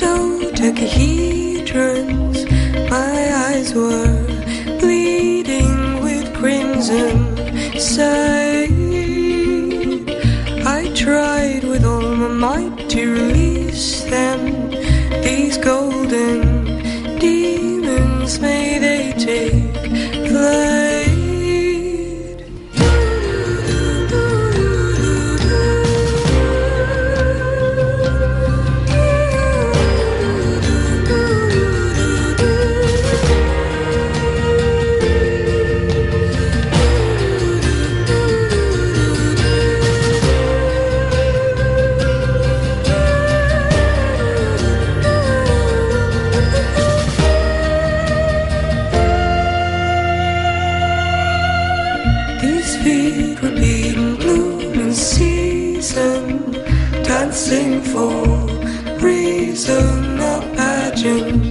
dodecahedrons. My eyes were bleeding with crimson sight. I tried with all my might to release them. These golden demons, may they take flight. Dancing for reason, a pageant